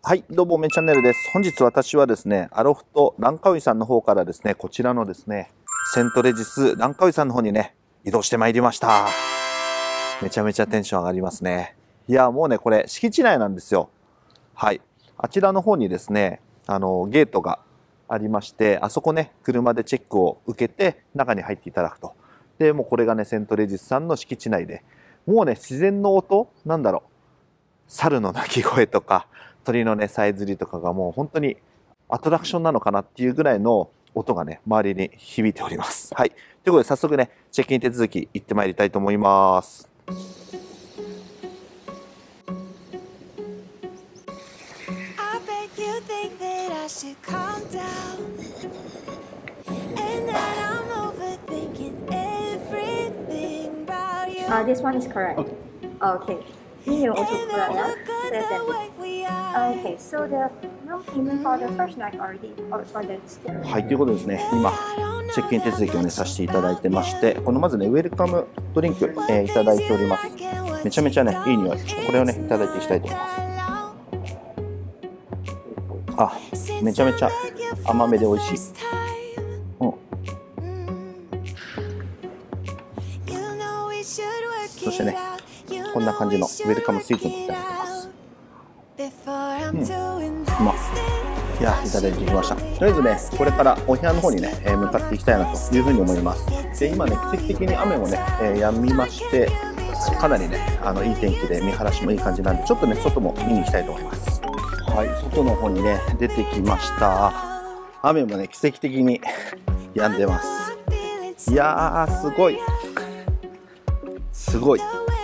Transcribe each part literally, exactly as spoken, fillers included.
はい、どうも、めチャンネルです。本日私はですね、アロフトランカウイさんの方からですね、こちらのですね、セントレジスランカウイさんの方にね、移動してまいりました。めちゃめちゃテンション上がりますね。いや、もうね、これ、敷地内なんですよ。はい。あちらの方にですね、あの、ゲートがありまして、あそこね、車でチェックを受けて、中に入っていただくと。で、もうこれがね、セントレジスさんの敷地内で、もうね、自然の音、なんだろう、猿の鳴き声とか、鳥のね、さえずりとかがもう本当にアトラクションなのかなっていうぐらいの音がね、周りに響いております。はい。ということで、早速ね、チェックイン手続き行ってまいりたいと思います。 Uh, this one is correct. Okay. Email also correct, yeah? Says that. Okay, so the non-payment for the first night already, or for the sticker. はい、ということでですね、今、チェックイン手続きをね、させていただいてまして、このまずね、ウェルカムドリンク、えー、いただいております。めちゃめちゃね、いい匂い。ちょっとこれをね、いただいていきたいと思います。あ、めちゃめちゃ甘めで美味しい。うん。そしてね、こんな感じのウェルカムスイーツもいただいてます。うん、うまっ。いや、いただいてきました。とりあえずね、これからお部屋の方にね、えー、向かっていきたいなというふうに思います。で、今ね、奇跡的に雨もね、えー、止みまして、かなりね、あのいい天気で見晴らしもいい感じなんで、ちょっとね、外も見に行きたいと思います。はい、外の方にね、出てきました。雨もね、奇跡的に止んでます。いやー、すごい。すごい。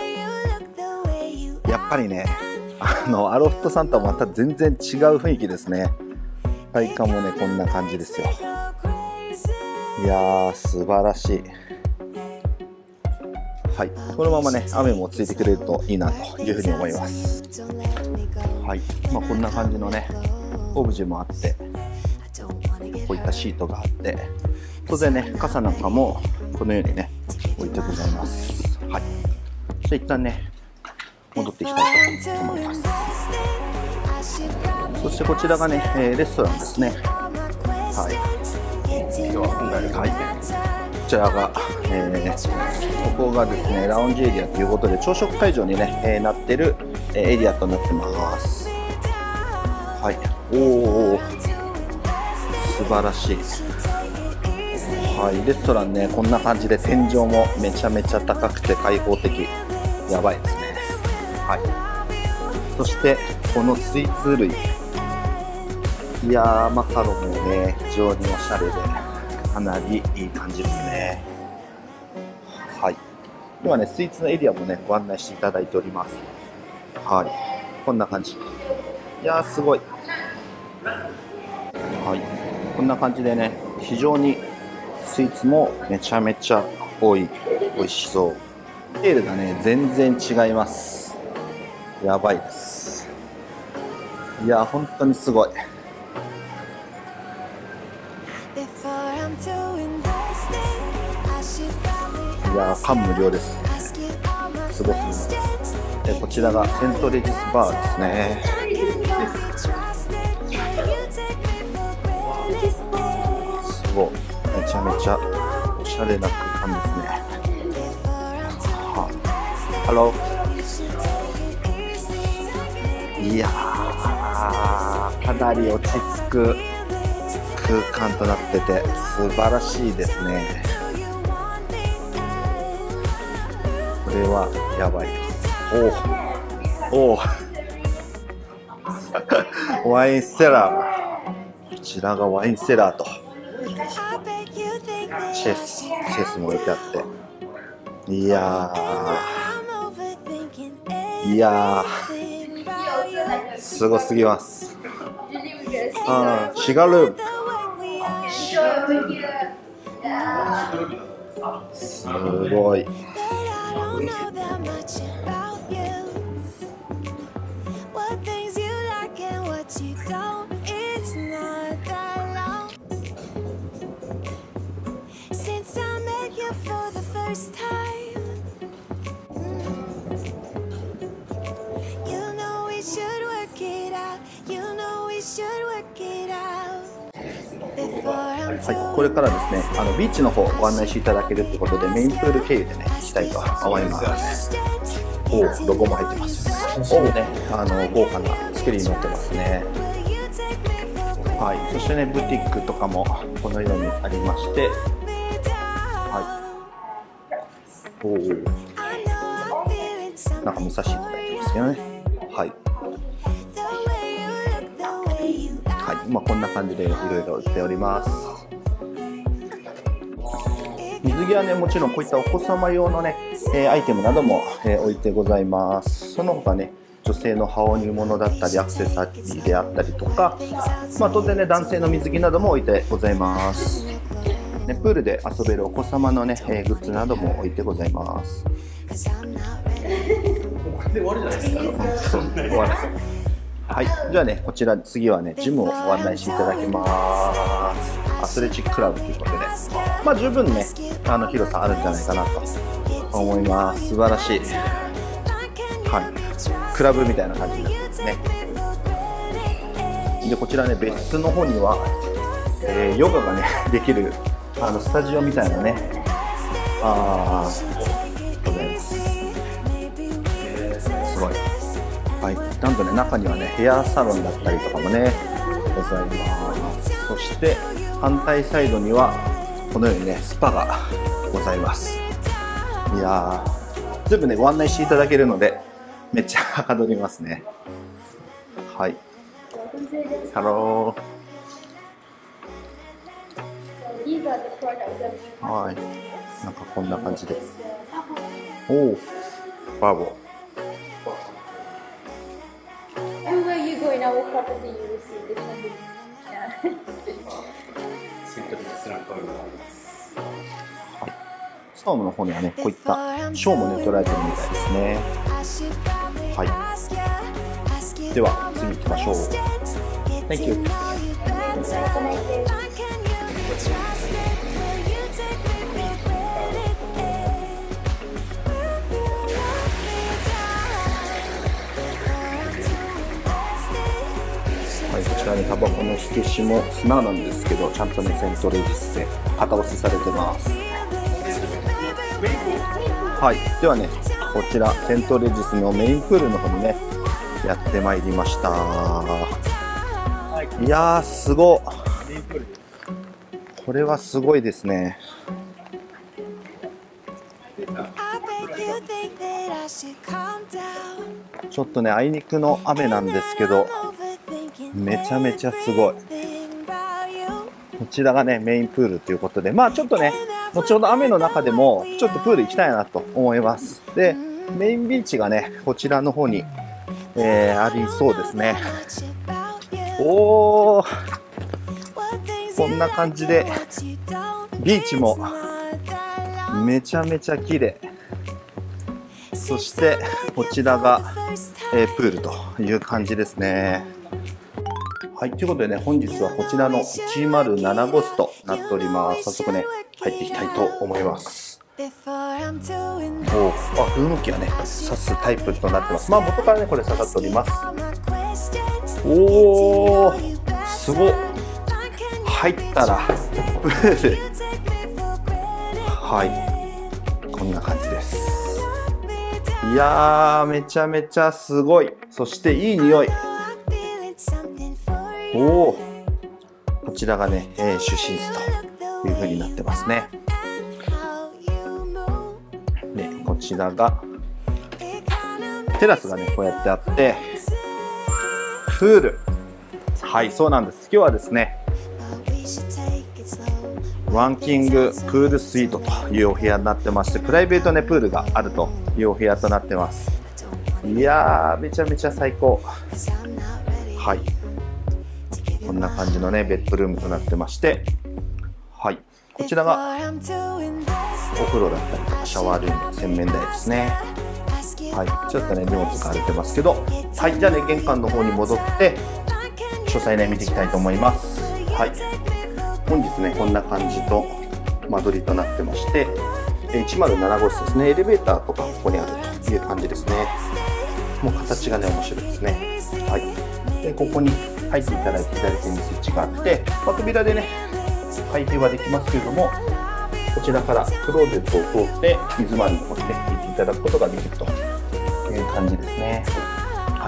やっぱりね、あのアロフトさんとはまた全然違う雰囲気ですね。体感もね、こんな感じですよ。いやー、素晴らしい。はい、このままね、雨もついてくれるといいなというふうに思います。はい、まあ、こんな感じのね、オブジェもあって、こういったシートがあって、当然ね、傘なんかもこのようにね、置いてございます。はい、じゃあ一旦ね、戻っていきたいと思います。そしてこちらがね、えー、レストランですね。はい。今日は今回の開店。こちらが、えー、ここがですね、ラウンジエリアということで、朝食会場にね、えー、なってる、えー、エリアとなってます。はい。おお、素晴らしい。はい、レストランね、こんな感じで天井もめちゃめちゃ高くて開放的。やばいですね。はい。そして、このスイーツ類。いやー、マカロンもね、非常におしゃれで、かなりいい感じですね。はい。今ね、スイーツのエリアもね、ご案内していただいております。はい。こんな感じ。いやー、すごい。はい。こんな感じでね、非常にスイーツもめちゃめちゃ多い。美味しそう。スケールがね、全然違います。やばいです。いや、本当にすごい。いや、感無量です。すごすぎます。で、こちらがセントレジスバーですね。すごい。めちゃめちゃおしゃれな空間ですね。ハロー。いやー、かなり落ち着く空間となってて素晴らしいですね。これはやばいです。おおおワインセラー。こちらがワインセラーとチェスチェスも置いてあって、いやーいやー、すごすぎます。あー、シガルーム。すごい。 はい、これからですね、あのビーチの方ご案内していただけるということで、メインプール経由でね、行きたいと思います。おお、ロゴも入ってます。おおね、あの豪華な作りになってますね。はい、そしてね、ブティックとかもこのようにありまして、はい、おお、なんか武蔵って書いてますよね。はい。はい、まあこんな感じでいろいろ売っております。水着はね、もちろんこういったお子様用のね、えー、アイテムなども、えー、置いてございます。その他ね、女性の羽織物だったりアクセサリーであったりとか、まあ、当然ね、男性の水着なども置いてございます。ね、プールで遊べるお子様のね、えー、グッズなども置いてございます。これで終わるじゃないですか。終わる。はい、じゃあね、こちら次はね、ジムをご案内していただきます。アスレチッククラブということで、まあ十分ね、あの広さあるんじゃないかなと思います。素晴らしい。はい、クラブみたいな感じになってますね。で、こちらね、別室の方には、えー、ヨガがねできるあのスタジオみたいなね、あーございます。えー、すごい。はい、なんとね、中にはね、ヘアサロンだったりとかもね、ございます。そして反対サイドにはこのようにね、スパがございます。いやー、全部ね、ご案内していただけるので、めっちゃはかどりますね。はい。ハロー。はい。なんかこんな感じで。おお、バーボー。 Everywhere you go in our property, you will see different. Yeah. ストームの方にはね、こういったショーもね、捉えてるみたいですね。はい。では次行きましょう。Thank you。はい、こちらにタバコの火消しも砂なんですけど、ちゃんとね、セントレジスで型押しされてます。はい、ではね、こちらセントレジスのメインプールの方にね、やってまいりました。いやー、すごっ。これはすごいですね。ちょっとね、あいにくの雨なんですけど、めちゃめちゃすごい。こちらがね、メインプールということで、まあちょっとね、後ほど雨の中でもちょっとプール行きたいなと思います。で、メインビーチがね、こちらの方に、えー、ありそうですね。おー、こんな感じでビーチもめちゃめちゃ綺麗。そしてこちらが、えー、プールという感じですね。はい、ということでね、本日はこちらのいちまるなな号室となっております。早速ね、入っていきたいと思います。おあ、ルームキーはね、刺すタイプとなってます。まあ元からね、これ刺さっております。おー、すごっ。入ったらプール。はい、こんな感じです。いやー、めちゃめちゃすごい。そしていい匂い。おお、こちらがね、えー、主寝室という風になってますね。で、こちらがテラスがね、こうやってあって、プール。はい、そうなんです。今日はですね、ワンキングプールスイートというお部屋になってまして、プライベートね、プールがあるというお部屋となってます。いやー、めちゃめちゃ最高。はい、こんな感じのね、ベッドルームとなってまして、はい、こちらがお風呂だったりとかシャワールーム、洗面台ですね。はい、ちょっとね、荷物が荒れてますけど、はい、じゃあね、玄関の方に戻って詳細ね、見ていきたいと思います。はい、本日ね、こんな感じと間取りとなってまして、いちまるなな号室ですね。エレベーターとかここにあるという感じですね。もう形がね、面白いですね。はい、 でここに入っていただいて左手にスイッチがあって、まあ、扉でね開閉はできますけれども、こちらからクローゼットを通って水回りの方にね行っていただくことができるという感じですね。はい。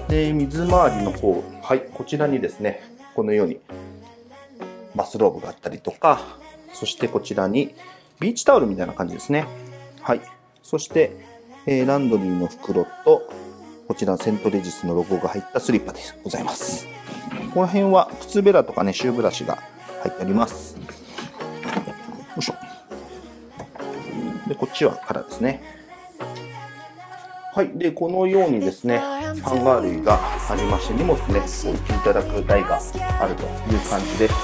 で水回りの方、はい、こちらにですねこのようにバスローブがあったりとか、そしてこちらにビーチタオルみたいな感じですね。はい。そして、えー、ランドリーの袋とこちらセントレジスのロゴが入ったスリッパでございます。この辺は靴べらとかね、シューブラシが入っております。よいしょ。で、こっちは空ですね。はい。で、このようにですね、ハンガー類がありまして、荷物ね、置いていただく台があるという感じです。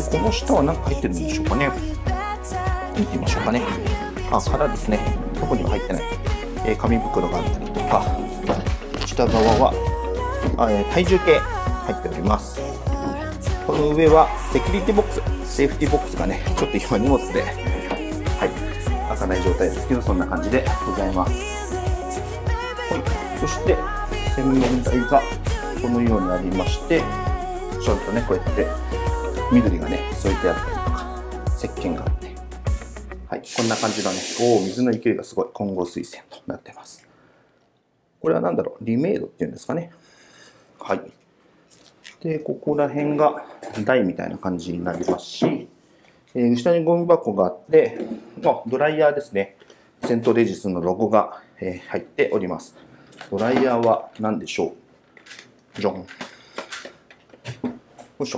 で、この下は何か入ってるんでしょうかね。見てみましょうかね。あ、空ですね。どこにも入ってない。えー、紙袋があったりとか、下側はあ、えー、体重計入っております。この上はセキュリティボックス、セーフティボックスがね、ちょっと今荷物で、はい、開かない状態ですけど、そんな感じでございます。はい、そして洗面台がこのようにありまして、ちょっとね、こうやって緑がね、添えてあったりとか、石鹸があって、はい、こんな感じのね、おお、水の勢いがすごい、混合水栓となってます。これは何だろう、リメイドっていうんですかね。はい。で、ここら辺が台みたいな感じになりますし、えー、下にゴミ箱があって、あ、ドライヤーですね。セントレジスのロゴが、えー、入っております。ドライヤーは何でしょう。ジョン。よいしょ。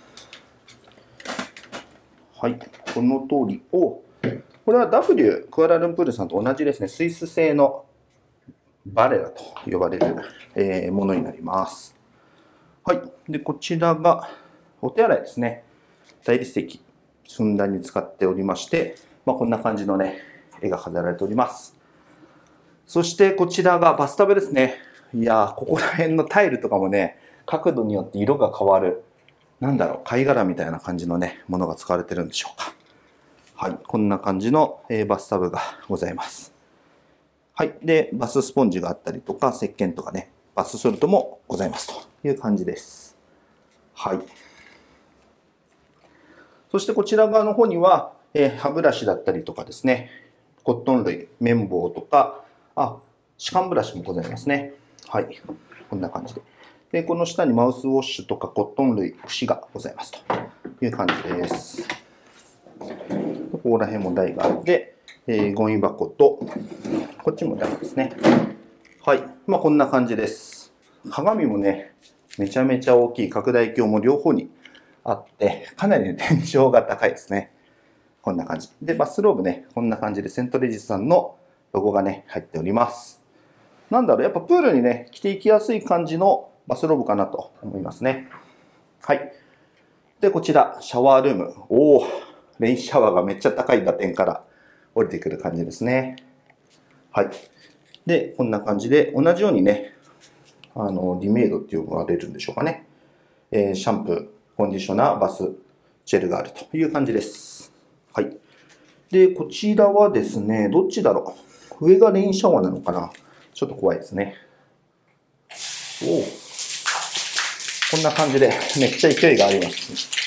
はい。この通りを、これは ダブリュー、クアラルンプールさんと同じですね。スイス製のバレラと呼ばれる、えー、ものになります。はい。で、こちらがお手洗いですね。大理石、ふんだんに使っておりまして、まあ、こんな感じのね、絵が飾られております。そしてこちらがバスタブですね。いやー、ここら辺のタイルとかもね、角度によって色が変わる、なんだろう、貝殻みたいな感じのね、ものが使われてるんでしょうか。はい。こんな感じの、えー、バスタブがございます。はい。で、バススポンジがあったりとか、石鹸とかね、バスソルトもございますという感じです。はい。そしてこちら側の方には、えー、歯ブラシだったりとかですね、コットン類、綿棒とか、あ、歯間ブラシもございますね。はい。こんな感じで。で、この下にマウスウォッシュとかコットン類、櫛がございますという感じです。ここら辺も台があって、えー、ゴミ箱と、こっちも台ですね。はい。まあ、こんな感じです。鏡もね、めちゃめちゃ大きい拡大鏡も両方にあって、かなり、ね、天井が高いですね。こんな感じ。で、バスローブね、こんな感じでセントレジスさんのロゴがね、入っております。なんだろう、やっぱプールにね、着ていきやすい感じのバスローブかなと思いますね。はい。で、こちら、シャワールーム。おお、レインシャワーがめっちゃ高い打点から降りてくる感じですね。はい。で、こんな感じで、同じようにね、あの、リメイドって呼ばれるんでしょうかね。えー、シャンプー、コンディショナー、バス、ジェルがあるという感じです。はい。で、こちらはですね、どっちだろう。上がレインシャワーなのかな。ちょっと怖いですね。おお。こんな感じで、めっちゃ勢いがあります。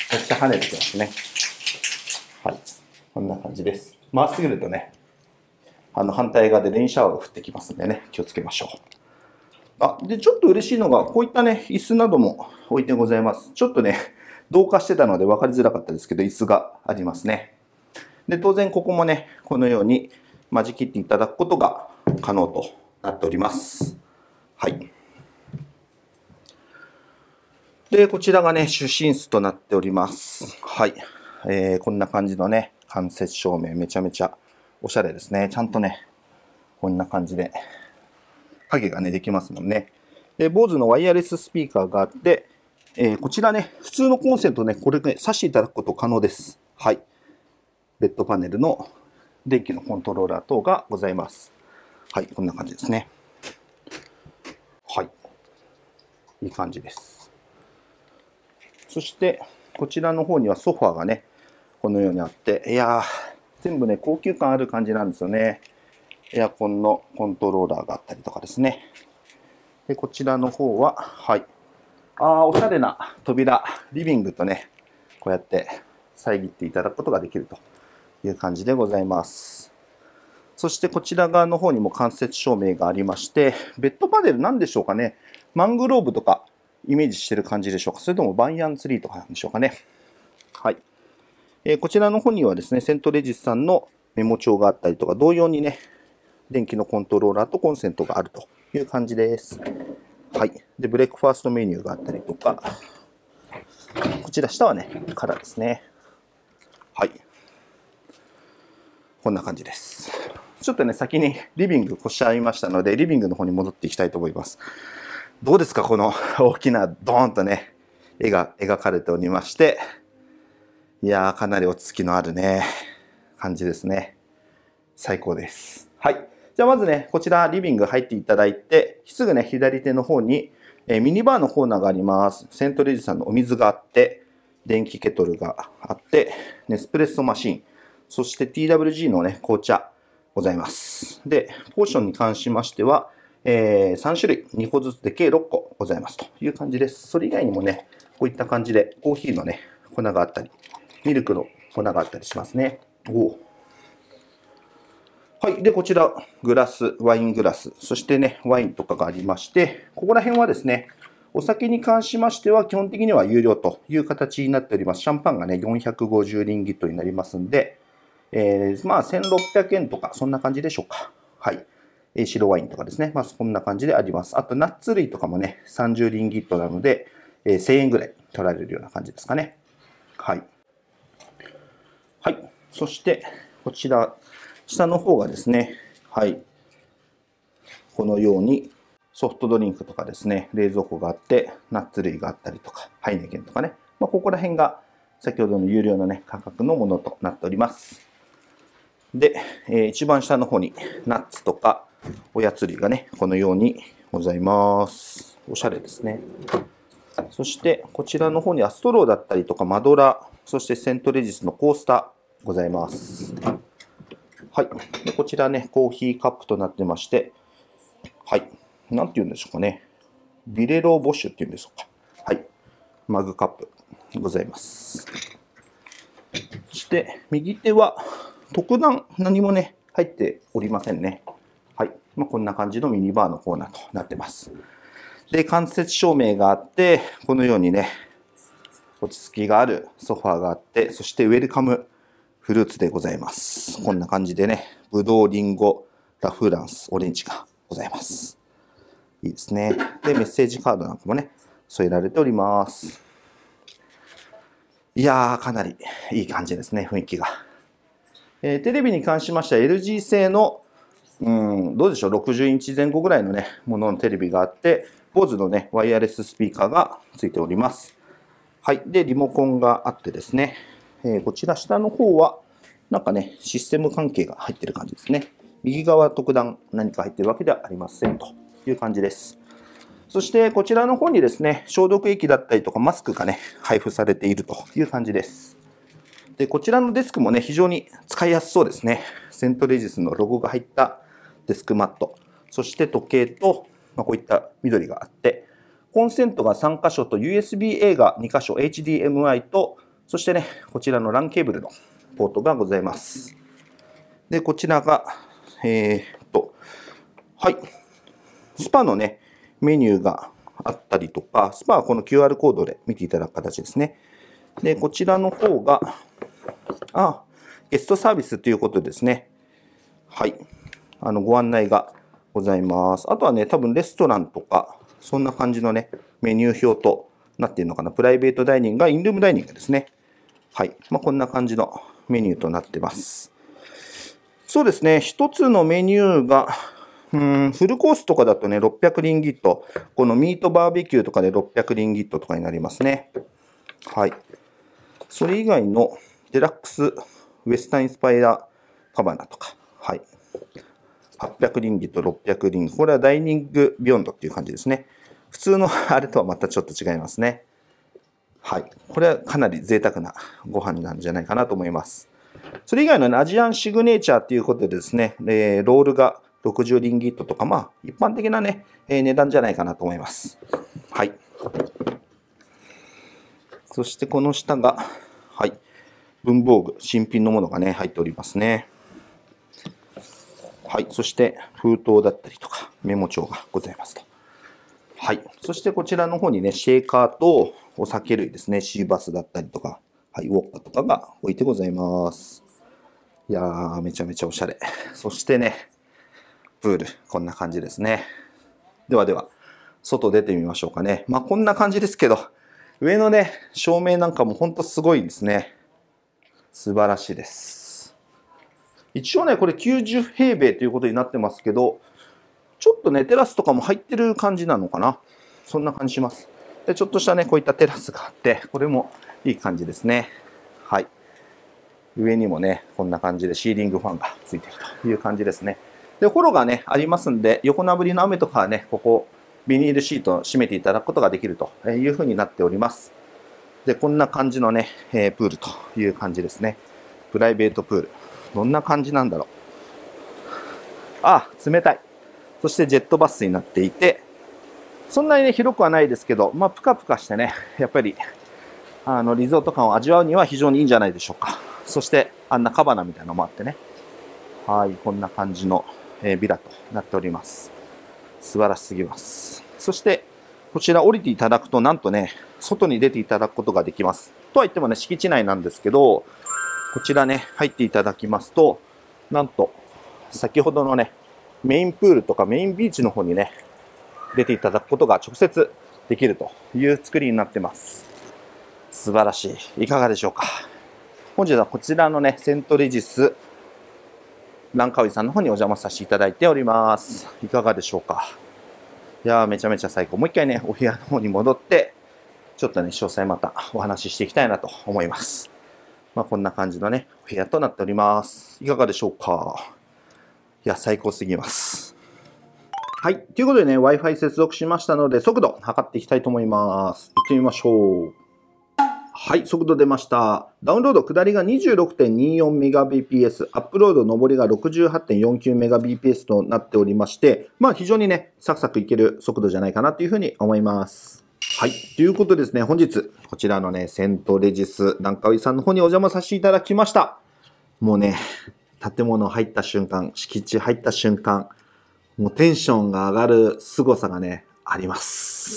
めっちゃ跳ねてきますね。はい。こんな感じです。回しすぎるとね、あの反対側でレインシャワーが降ってきますんでね、気をつけましょう。あ、で、ちょっと嬉しいのが、こういったね、椅子なども置いてございます。ちょっとね、同化してたので分かりづらかったですけど、椅子がありますね。で、当然ここもね、このように間仕切っていただくことが可能となっております。はい。で、こちらがね、主寝室となっております。はい。えー、こんな感じのね、間接照明、めちゃめちゃおしゃれですね。ちゃんとね、こんな感じで、影がね、できますもんね。で、ボーズのワイヤレススピーカーがあって、えー、こちらね、普通のコンセントね、これね、挿していただくこと可能です。はい。ベッドパネルの電気のコントローラー等がございます。はい、こんな感じですね。はい。いい感じです。そして、こちらの方にはソファーがね、このようにあって、いやー、全部ね、高級感ある感じなんですよね。エアコンのコントローラーがあったりとかですね。 で、こちらの方は、はい。ああ、おしゃれな扉、リビングとね、こうやって遮っていただくことができるという感じでございます。そしてこちら側の方にも間接照明がありまして、ベッドパネルなんでしょうかね。マングローブとかイメージしてる感じでしょうか。それともバンヤンツリーとかなんでしょうかね。はい。えー、こちらの方にはですね、セントレジスさんのメモ帳があったりとか、同様にね、電気のコントローラーとコンセントがあるという感じです。はい。で、ブレックファーストメニューがあったりとか、こちら下はね、カラーですね。はい。こんな感じです。ちょっとね、先にリビング越しちゃいましたので、リビングの方に戻っていきたいと思います。どうですか、この大きなドーンとね、絵が描かれておりまして、いやー、かなり落ち着きのあるね、感じですね。最高です。はい。じゃあまずね、こちらリビング入っていただいて、すぐね、左手の方に、えー、ミニバーのコーナーがあります。セントレジさんのお水があって、電気ケトルがあって、ネスプレッソマシン、そして ティーダブリュージー のね、紅茶ございます。で、ポーションに関しましては、えー、さん種類、にこずつで計ろっこございますという感じです。それ以外にもね、こういった感じでコーヒーのね、粉があったり、ミルクの粉があったりしますね。おはい。で、こちら、グラス、ワイングラス、そしてね、ワインとかがありまして、ここら辺はですね、お酒に関しましては、基本的には有料という形になっております。シャンパンがね、よんひゃくごじゅうリンギットになりますんで、えー、まあ、せんろっぴゃくえんとか、そんな感じでしょうか。はい。えー、白ワインとかですね。まあ、そんな感じであります。あと、ナッツ類とかもね、さんじゅうリンギットなので、えー、せんえんぐらい取られるような感じですかね。はい。はい。そして、こちら、下の方がですね、はい。このようにソフトドリンクとかですね、冷蔵庫があって、ナッツ類があったりとか、ハイネケンとかね。まあ、ここら辺が先ほどの有料のね、価格のものとなっております。で、えー、一番下の方にナッツとかおやつ類がね、このようにございます。おしゃれですね。そして、こちらの方にはストローだったりとか、マドラー、そしてセントレジスのコースターございます。はい。でこちらね、コーヒーカップとなってまして、はい。なんて言うんでしょうかね。ビレローボッシュっていうんでしょうか。はい。マグカップございます。そして、右手は特段何もね、入っておりませんね。はい。まあ、こんな感じのミニバーのコーナーとなってます。で、間接照明があって、このようにね、落ち着きがあるソファーがあって、そしてウェルカムフルーツでございます。こんな感じでね、ブドウ、リンゴ、ラ・フランス、オレンジがございます。いいですね。で、メッセージカードなんかもね、添えられております。いやー、かなりいい感じですね、雰囲気が。えー、テレビに関しましては エルジー 製の、うん、どうでしょう、ろくじゅうインチ前後ぐらいのね、もののテレビがあって、ボーズのね、ワイヤレススピーカーがついております。はい。で、リモコンがあってですね、えー、こちら下の方は、なんかね、システム関係が入ってる感じですね。右側特段何か入ってるわけではありませんという感じです。そしてこちらの方にですね、消毒液だったりとかマスクがね、配布されているという感じです。で、こちらのデスクもね、非常に使いやすそうですね。セントレジスのロゴが入ったデスクマット。そして時計と、まあ、こういった緑があって、コンセントがさんかしょと ユーエスビーエー がにかしょ、エイチディーエムアイ と、そしてね、こちらのランケーブルのポートがございます。で、こちらが、えー、っと、はい。スパのね、メニューがあったりとか、スパはこの キューアール コードで見ていただく形ですね。で、こちらの方が、あ、ゲストサービスということですね。はい。あの、ご案内がございます。あとはね、多分レストランとか、そんな感じのね、メニュー表となっているのかな。プライベートダイニングがインルームダイニングですね。はい。まあ、こんな感じのメニューとなってます。そうですね。一つのメニューが、うん、フルコースとかだとね、ろっぴゃくリンギット。このミートバーベキューとかでろっぴゃくリンギットとかになりますね。はい。それ以外のデラックスウェスタンインスパイアカバナとか。はい。はっぴゃくリンギット、ろっぴゃくリンギット。これはダイニングビヨンドっていう感じですね。普通のあれとはまたちょっと違いますね。はい。これはかなり贅沢なご飯なんじゃないかなと思います。それ以外の、ね、アジアンシグネチャーということでですね、えー、ロールがろくじゅうリンギットとか、まあ、一般的なね、えー、値段じゃないかなと思います。はい。そしてこの下が、はい。文房具、新品のものがね、入っておりますね。はい。そして、封筒だったりとか、メモ帳がございますと。はい。そしてこちらの方にね、シェーカーとお酒類ですね、シーバスだったりとか、はい、ウォッカとかが置いてございます。いやー、めちゃめちゃおしゃれ。そしてね、プール、こんな感じですね。ではでは、外出てみましょうかね。まあ、こんな感じですけど、上のね、照明なんかもほんとすごいですね。素晴らしいです。一応ね、これきゅうじゅうへいべいということになってますけど、ちょっとね、テラスとかも入ってる感じなのかな。そんな感じします。で、ちょっとしたね、こういったテラスがあって、これもいい感じですね。はい。上にもね、こんな感じでシーリングファンがついているという感じですね。で、フォローがね、ありますんで、横殴りの雨とかはね、ここ、ビニールシートを締めていただくことができるというふうになっております。で、こんな感じのね、えー、プールという感じですね。プライベートプール。どんな感じなんだろう。あ、冷たい。そしてジェットバスになっていて、そんなにね、広くはないですけど、まあ、ぷかぷかしてね、やっぱり、あの、リゾート感を味わうには非常にいいんじゃないでしょうか。そして、あんなカバナみたいなのもあってね。はい、こんな感じの、えー、ビラとなっております。素晴らしすぎます。そして、こちら降りていただくと、なんとね、外に出ていただくことができます。とは言ってもね、敷地内なんですけど、こちらね、入っていただきますと、なんと、先ほどのね、メインプールとかメインビーチの方にね、出ていただくことが直接できるという作りになってます。素晴らしい。いかがでしょうか。本日はこちらのね、セントレジスランカウイさんの方にお邪魔させていただいております。いかがでしょうか。いやー、めちゃめちゃ最高。もう一回ね、お部屋の方に戻って、ちょっとね、詳細またお話ししていきたいなと思います。まあ、こんな感じのね、お部屋となっております。いかがでしょうか。いや、最高すぎます。はい。ということでね、Wi-Fi 接続しましたので、速度測っていきたいと思います。行ってみましょう。はい、速度出ました。ダウンロード下りが にじゅうろくてんにじゅうよんメガビーピーエス、アップロード上りが ろくじゅうはちてんよんきゅうメガビーピーエス となっておりまして、まあ非常にね、サクサクいける速度じゃないかなというふうに思います。はい。ということでですね、本日、こちらのね、セントレジスランカウイさんの方にお邪魔させていただきました。もうね、建物入った瞬間、敷地入った瞬間、もうテンションが上がる凄さがね、あります。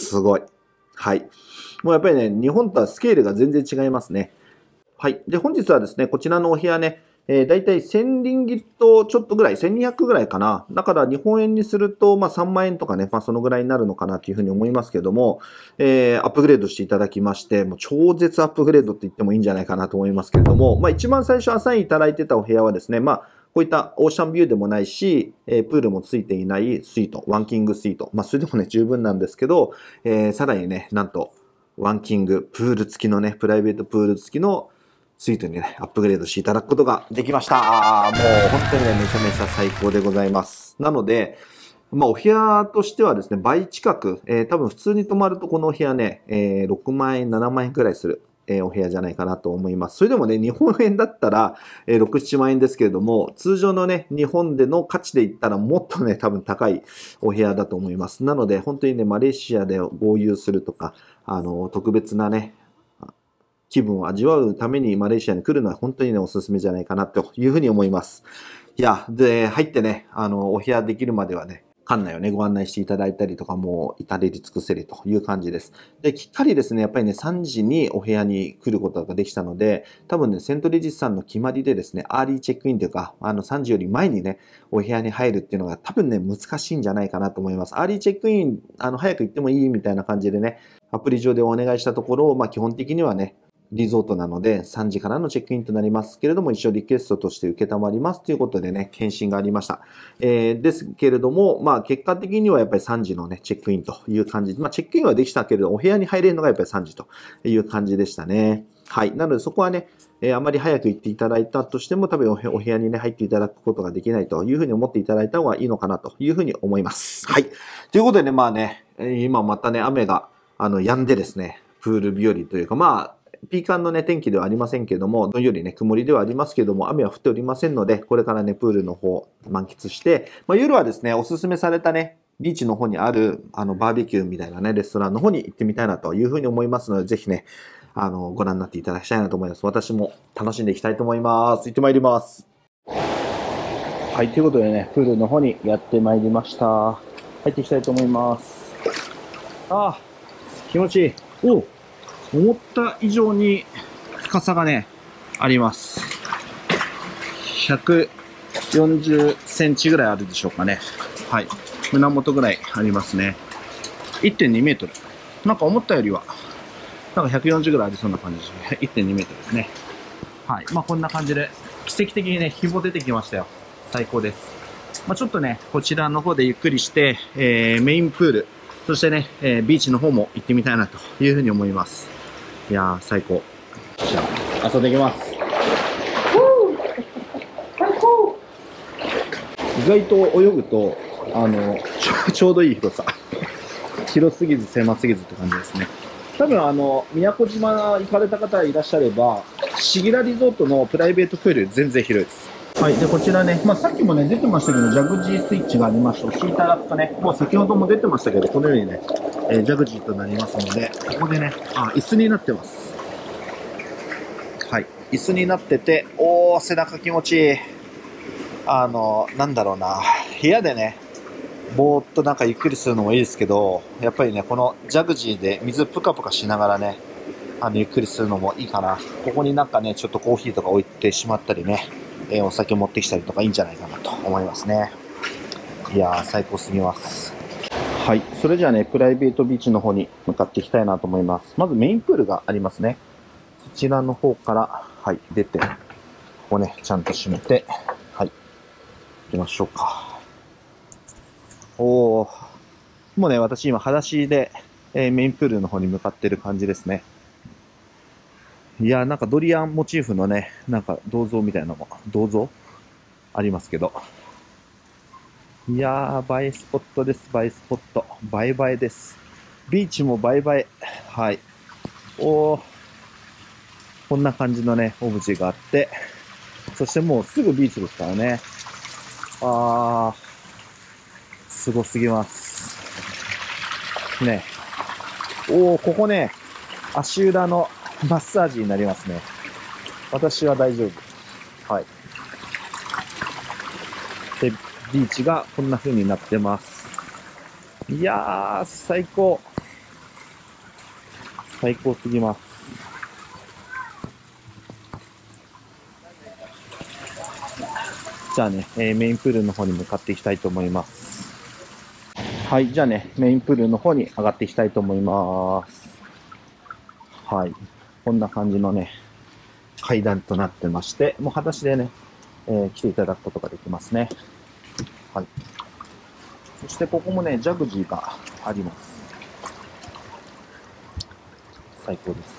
すごい。はい。もうやっぱりね、日本とはスケールが全然違いますね。はい。で、本日はですね、こちらのお部屋ね、えー、だいたいせんリンギットちょっとぐらい、せんにひゃくぐらいかな。だから日本円にすると、まあさんまんえんとかね、まあそのぐらいになるのかなというふうに思いますけども、えー、アップグレードしていただきまして、もう超絶アップグレードって言ってもいいんじゃないかなと思いますけれども、まあ一番最初アサインいただいてたお部屋はですね、まあこういったオーシャンビューでもないし、えー、プールもついていないスイート、ワンキングスイート。まあそれでもね、十分なんですけど、えー、さらにね、なんと、ワンキング、プール付きのね、プライベートプール付きのスイートにね、アップグレードしていただくことができました。もう本当にね、めちゃめちゃ最高でございます。なので、まあお部屋としてはですね、倍近く、えー、多分普通に泊まるとこのお部屋ね、えー、ろくまんえん、ななまんえんくらいする。えー、お部屋じゃないかなと思います。それでもね、日本円だったら、えー、ろく、ななまんえんですけれども、通常のね、日本での価値で言ったらもっとね、多分高いお部屋だと思います。なので、本当にね、マレーシアで豪遊するとか、あの、特別なね、気分を味わうためにマレーシアに来るのは本当にね、おすすめじゃないかなというふうに思います。いや、で、入ってね、あの、お部屋できるまではね、館内をね、ご案内していただいたりとかも、至れり尽くせりという感じです。で、きっかりですね、やっぱりね、さんじにお部屋に来ることができたので、多分ね、セントレジスさんの決まりでですね、アーリーチェックインというか、あの、さんじより前にね、お部屋に入るっていうのが多分ね、難しいんじゃないかなと思います。アーリーチェックイン、あの、早く行ってもいいみたいな感じでね、アプリ上でお願いしたところ、まあ、基本的にはね、リゾートなのでさんじからのチェックインとなりますけれども、一応リクエストとして受けたまりますということでね、返信がありました。えー、ですけれども、まあ結果的にはやっぱりさんじのね、チェックインという感じ。まあチェックインはできたけれど、お部屋に入れるのがやっぱりさんじという感じでしたね。はい。なのでそこはね、えー、あまり早く行っていただいたとしても、多分お部屋にね、入っていただくことができないというふうに思っていただいた方がいいのかなというふうに思います。はい。ということでね、まあね、今またね、雨が、あの、止んでですね、プール日和というか、まあ、 ピーカンのね、天気ではありませんけども、どんよりね、曇りではありますけども、雨は降っておりませんので、これからね、プールの方、満喫して、まあ、夜はですね、おすすめされたね、ビーチの方にある、あの、バーベキューみたいなね、レストランの方に行ってみたいなというふうに思いますので、ぜひね、あの、ご覧になっていただきたいなと思います。私も楽しんでいきたいと思います。行ってまいります。はい、ということでね、プールの方にやってまいりました。入っていきたいと思います。ああ、気持ちいい。お、思った以上に深さがね、あります。ひゃくよんじゅっセンチぐらいあるでしょうかね。はい。胸元ぐらいありますね。いってんにメートル。なんか思ったよりは、なんかひゃくよんじゅうぐらいありそうな感じですね。いってんにメートルですね。はい。まあこんな感じで、奇跡的にね、日も出てきましたよ。最高です。まあちょっとね、こちらの方でゆっくりして、えー、メインプール、そしてね、えー、ビーチの方も行ってみたいなというふうに思います。いやー、最高。じゃあ、遊んでいきます。意外と泳ぐと、あの、ちょ、ちょうどいい広さ。広すぎず狭すぎずって感じですね。多分あの、宮古島行かれた方いらっしゃれば、シギラリゾートのプライベートプール全然広いです。はい。で、こちらね、まあさっきもね、出てましたけど、ジャグジースイッチがありまして、押していただくとね、もう先ほども出てましたけど、このようにね、えー、ジャグジーとなりますので、ここでね、あ、椅子になってます。はい。椅子になってて、おー、背中気持ちいい。あの、なんだろうな、部屋でね、ぼーっとなんかゆっくりするのもいいですけど、やっぱりね、このジャグジーで水ぷかぷかしながらね、あの、ゆっくりするのもいいかな。ここになんかね、ちょっとコーヒーとか置いてしまったりね、えー、お酒持ってきたりとかいいんじゃないかなと思いますね。いやー、最高すぎます。はい。それじゃあね、プライベートビーチの方に向かっていきたいなと思います。まずメインプールがありますね。そちらの方から、はい、出て、ここね、ちゃんと閉めて、はい、行きましょうか。おー。もうね、私今、裸足で、えー、メインプールの方に向かってる感じですね。いやー、なんかドリアンモチーフのね、なんか銅像みたいなのも、銅像ありますけど。いやー、映えスポットです、映えスポット。映え映えです。ビーチも映え映え。はい。おー。こんな感じのね、オブジェがあって、そしてもうすぐビーチですからね。あー、すごすぎます。ね。おー、ここね、足裏のマッサージになりますね。私は大丈夫。はい。で、ビーチがこんな風になってます。いやー、最高。最高すぎます。じゃあね、えー、メインプールの方に向かっていきたいと思います。はい、じゃあね、メインプールの方に上がっていきたいと思います。はい。こんな感じのね、階段となってまして、もう裸足でね、えー、来ていただくことができますね。はい。そしてここもね、ジャグジーがあります。最高です。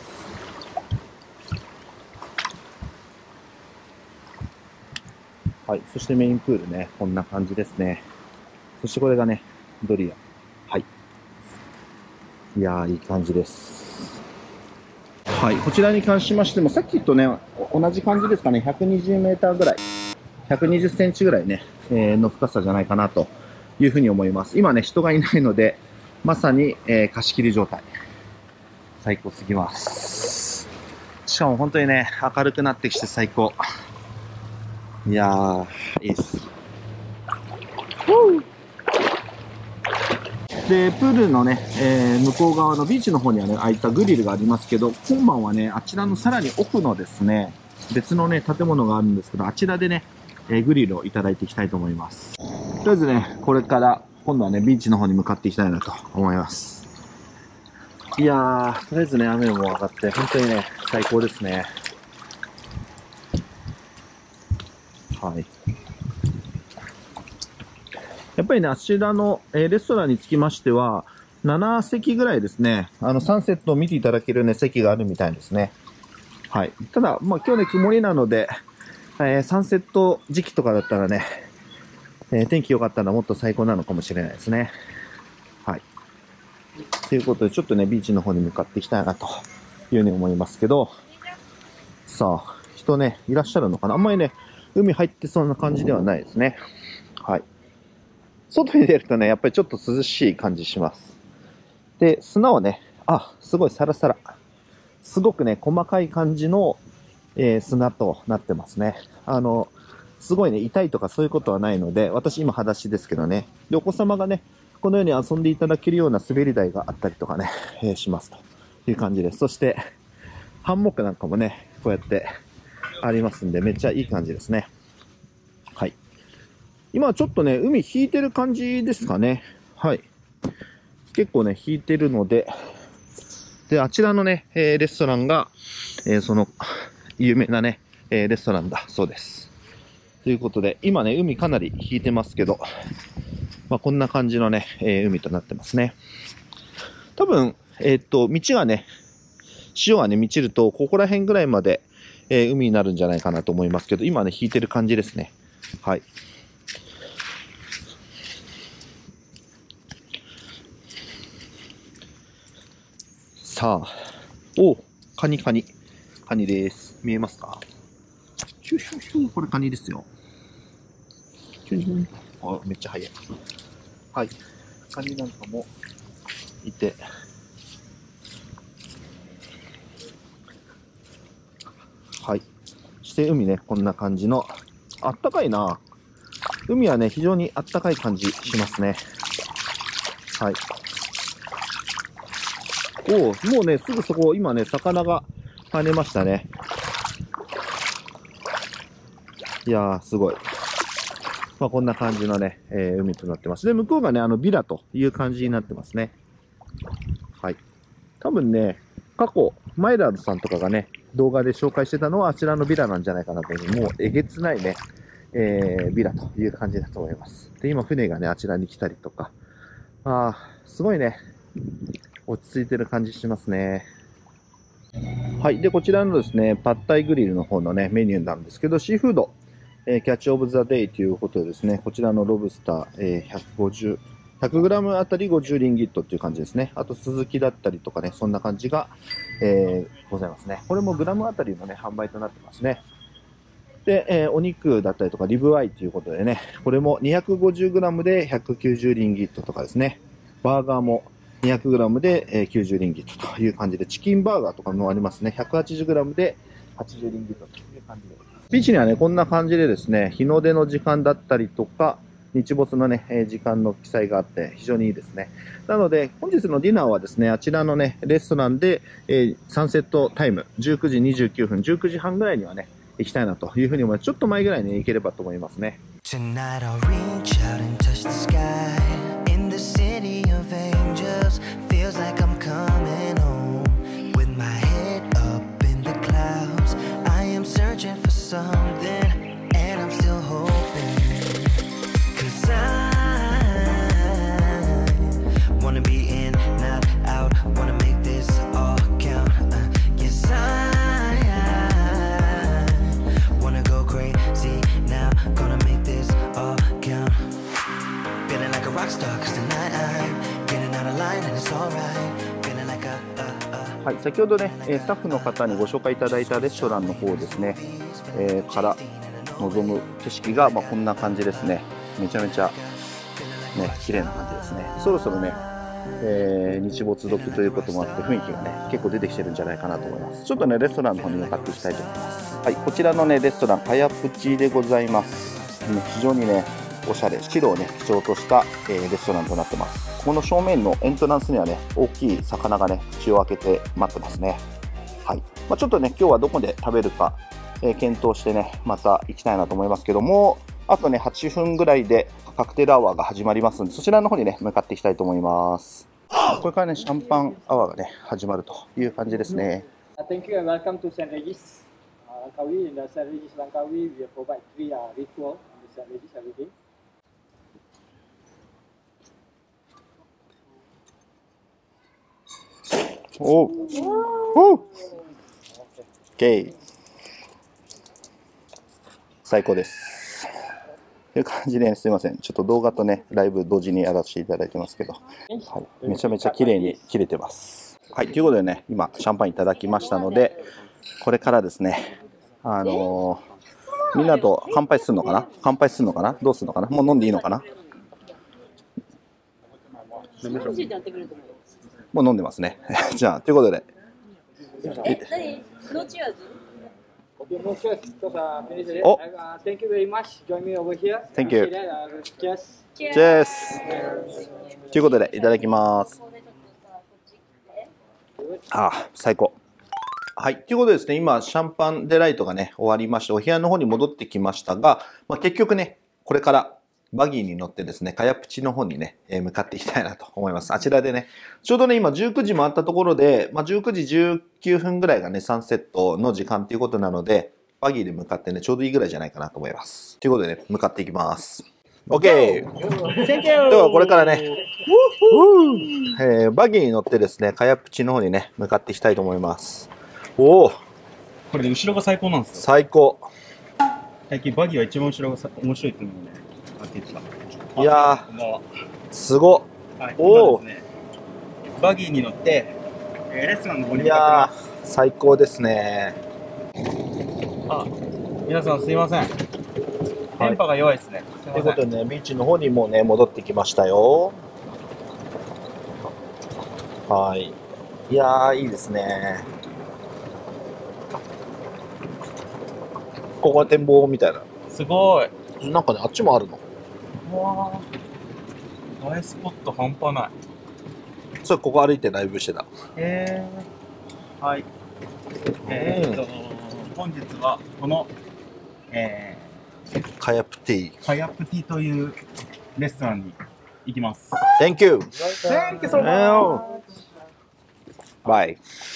はい。そしてメインプールね、こんな感じですね。そしてこれがね、ドリア。はい。いやー、いい感じです。はい。こちらに関しましても、さっきとね、同じ感じですかね。ひゃくにじゅうメーターぐらい。ひゃくにじゅっセンチぐらいね、えー、の深さじゃないかなというふうに思います。今ね、人がいないので、まさに、えー、貸し切り状態。最高すぎます。しかも本当にね、明るくなってきて最高。いやー、いいです。で、プールのね、えー、向こう側のビーチの方にはね、ああいったグリルがありますけど、今晩はね、あちらのさらに奥のですね、別のね、建物があるんですけど、あちらでね、えー、グリルをいただいていきたいと思います。とりあえずね、これから今度はね、ビーチの方に向かっていきたいなと思います。いやー、とりあえずね、雨も上がって、本当にね、最高ですね。はい。やっぱりね、あちらの、えー、レストランにつきましては、なな席ぐらいですね、あの、サンセットを見ていただけるね、席があるみたいですね。はい。ただ、まあ、今日ね、曇りなので、えー、サンセット時期とかだったらね、えー、天気良かったらもっと最高なのかもしれないですね。はい。ということで、ちょっとね、ビーチの方に向かっていきたいなというふうに思いますけど、さあ、人ね、いらっしゃるのかな。あんまりね、海入ってそうな感じではないですね。はい。外に出るとね、やっぱりちょっと涼しい感じします。で、砂はね、あ、すごいサラサラ。すごくね、細かい感じの、えー、砂となってますね。あの、すごいね、痛いとかそういうことはないので、私今裸足ですけどね。で、お子様がね、このように遊んでいただけるような滑り台があったりとかね、えー、しますという感じです。そして、ハンモックなんかもね、こうやってありますんで、めっちゃいい感じですね。はい。今ちょっとね、海引いてる感じですかね。はい。結構ね、引いてるので、で、あちらのね、えー、レストランが、えー、その、有名なね、えー、レストランだそうです。ということで、今ね、海かなり引いてますけど、まあ、こんな感じのね、えー、海となってますね。多分、えー、っと、道がね、潮がね、満ちると、ここら辺ぐらいまで、えー、海になるんじゃないかなと思いますけど、今ね、引いてる感じですね。はい。さあ、おカニカニ。カニです。見えますか？ヒュヒュヒュこれカニですよ。ヒュヒュあ、めっちゃ速い。はい。カニなんかもいて。はい。そして海ね、こんな感じの。あったかいな。海はね、非常にあったかい感じしますね。はい。おお、もうね、すぐそこ、今ね、魚が跳ねましたね。いやー、すごい。まあ、こんな感じのね、えー、海となってます。で、向こうがね、あの、ビラという感じになってますね。はい。多分ね、過去、マイラーズさんとかがね、動画で紹介してたのはあちらのビラなんじゃないかなというふうに、もうえげつないね、えー、ビラという感じだと思います。で、今、船がね、あちらに来たりとか。あー、すごいね、落ち着いてる感じしますね。はい。で、こちらのですね、パッタイグリルの方のね、メニューなんですけど、シーフード、えー、キャッチオブザデイということでですね、こちらのロブスター、えー、ひゃくごじゅう、ひゃくグラム あたりごじゅうリンギットっていう感じですね。あと、スズキだったりとかね、そんな感じが、えー、ございますね。これもグラムあたりのね、販売となってますね。で、えー、お肉だったりとか、リブアイということでね、これも にひゃくごじゅうグラム でひゃくきゅうじゅうリンギットとかですね。バーガーも にひゃくグラム できゅうじゅうリンギットという感じで、チキンバーガーとかもありますね。ひゃくはちじゅうグラム ではちじゅうリンギットという感じで。ビーチにはね、こんな感じでですね、日の出の時間だったりとか、日没のね、時間の記載があって、非常にいいですね。なので、本日のディナーはですね、あちらのね、レストランで、えー、サンセットタイム、じゅうくじにじゅうきゅうふん、じゅうくじはんぐらいにはね、行きたいなというふうに思います。ちょっと前ぐらいに行ければと思いますね。Tonight I'll reach out and touch the sky in the city of angels. Feels like I'm coming home with my head up in the clouds. I am searching for something and I'm still hoping. Cause I wanna be in, not out. Wanna make this all count. Uh, yes, Iはい、先ほどね、スタッフの方にご紹介いただいたレストランの方ですね、えー、から望む景色が、まあ、こんな感じですね。めちゃめちゃね、綺麗な感じですね。そろそろね、えー、日没時ということもあって雰囲気がね、結構出てきてるんじゃないかなと思います。ちょっとね、レストランの方に向かっていきたいと思います。はい、こちらのね、レストラン、カヤプチでございます。ね、非常にね、おしゃれ、白をね、基調とした、えー、レストランとなってます。この正面のエントランスにはね、大きい魚がね、口を開けて待ってますね。はい。まあ、ちょっとね、今日はどこで食べるか、えー、検討してね、また行きたいなと思いますけども、あとね、はっぷんぐらいでカクテルアワーが始まりますので、そちらの方にね、向かっていきたいと思います。これからね、シャンパンアワーがね、始まるという感じですね。 Thank you and welcome to Saint Regis. Langkawi, in the Saint Regis Langkawi, we provide three rituals in the Saint Regis every day. Oh, oh, OK。最高です。という感じで、すいません。ちょっと動画とね、ライブ同時にやらせていただいてますけど、はい、めちゃめちゃ綺麗に切れてます。 はい、ということでね、今、シャンパンいただきましたので、これからですね、あのー、みんなと乾杯するのかな乾杯するのかなどうするのかなもう飲んでいいのかなもう飲んでますね。じゃあ、ということで。 え、何ノーチュアーズ Okay, no cheers. Because uh, finish it. Oh. Uh, thank you very much. Join me over here. Thank you. See that, uh, cheers. チェースということで、いただきます。ああ、最高。はい。ということでですね、今、シャンパンデライトがね、終わりまして、お部屋の方に戻ってきましたが、まあ、結局ね、これからバギーに乗ってですね、カヤプチの方にね、えー、向かっていきたいなと思います。あちらでね、ちょうどね、今じゅうくじ回ったところで、まあ、じゅうくじじゅうきゅうふんぐらいがね、サンセットの時間ということなので、バギーで向かってね、ちょうどいいぐらいじゃないかなと思います。ということでね、向かっていきます。OK! ではこれからね、えー、バギーに乗ってですね、カヤプチの方にね、向かっていきたいと思います。おお、 これで後ろが最高なんですよ。 最高。 最近バギーは一番後ろがさ面白いっていうのをね、当ててた。 いやー、すごっ。 はい、 おお、 ね、バギーに乗って、えー、レストランの方にい向かやってます。 ー、最高ですね。 あ、皆さんすいません。電波が弱いですね。 ということでね、ビーチの方にもね、戻ってきましたよ。はい。いやー、いいですね。ここが展望みたいな。 すごい。 なんかね、あっちもあるの。 うわー、映えスポット半端ない。 それここ歩いてライブしてた。 へー。はい。えー、っと、本日はこの、えー、カヤプティカヤプティというレストランに行きます。 Thank you! Thank you so much! Bye!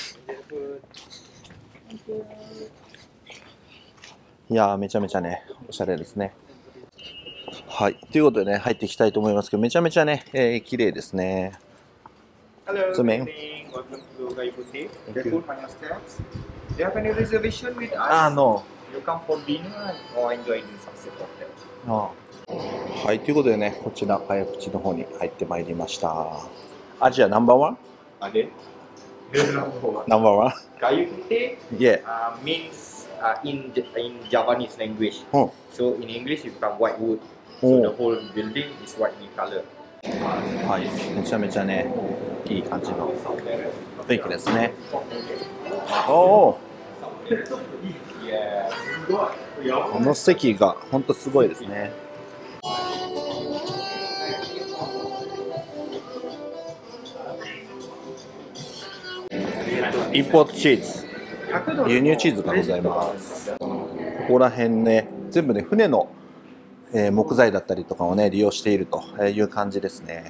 いやー、めちゃめちゃね、おしゃれですね。はい。ということでね、入っていきたいと思いますけど、めちゃめちゃね、えー、綺麗ですね。 Hello, good evening. Welcome to Gayaputih. The full final steps. Do you have any reservation with us? Ah, no. You come for dinner or enjoy the sunset hotel? No. はい。ということでね、こちら、カヤプチの方に入ってまいりました。アジアナンバーワン Again? Number one. ナンバーワン Gayaputih Yeah. uh, means uh, in in Javanese language. Oh. So in English, it becomes white wood. So the whole building is white in color. はい。めちゃめちゃね、いい感じの雰囲気ですね。おお。この席が本当すごいですね。インポートチーズ、輸入チーズがございます。ここら辺ね、全部ね、船の、えー、木材だったりとかをね、利用しているという感じですね。